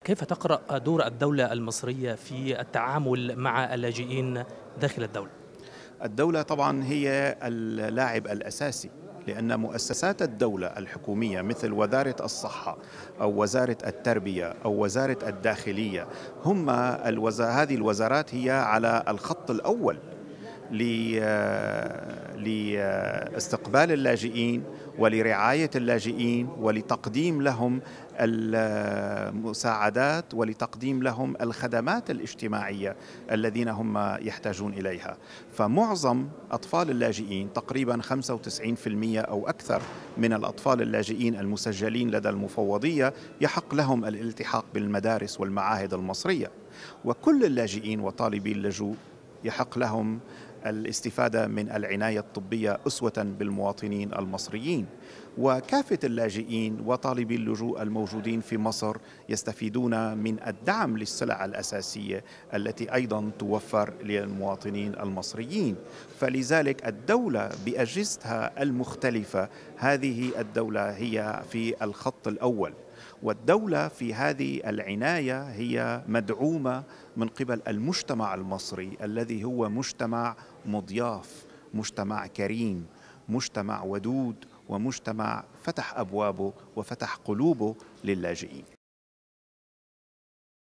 كيف تقرأ دور الدولة المصرية في التعامل مع اللاجئين داخل الدولة؟ الدولة طبعا هي اللاعب الأساسي، لأن مؤسسات الدولة الحكومية مثل وزارة الصحة أو وزارة التربية أو وزارة الداخلية هذه الوزارات هي على الخط الأول لاستقبال اللاجئين ولرعاية اللاجئين ولتقديم لهم المساعدات ولتقديم لهم الخدمات الاجتماعية الذين هم يحتاجون إليها. فمعظم أطفال اللاجئين تقريبا 95% أو أكثر من الأطفال اللاجئين المسجلين لدى المفوضية يحق لهم الالتحاق بالمدارس والمعاهد المصرية، وكل اللاجئين وطالبي اللجوء يحق لهم الاستفادة من العناية الطبية أسوة بالمواطنين المصريين. وكافة اللاجئين وطالبي اللجوء الموجودين في مصر يستفيدون من الدعم للسلع الأساسية التي أيضا توفر للمواطنين المصريين. فلذلك الدولة بأجهزتها المختلفة، هذه الدولة هي في الخط الأول، والدولة في هذه العناية هي مدعومة من قبل المجتمع المصري الذي هو مجتمع مضياف، مجتمع كريم، مجتمع ودود، ومجتمع فتح أبوابه وفتح قلوبه للاجئين.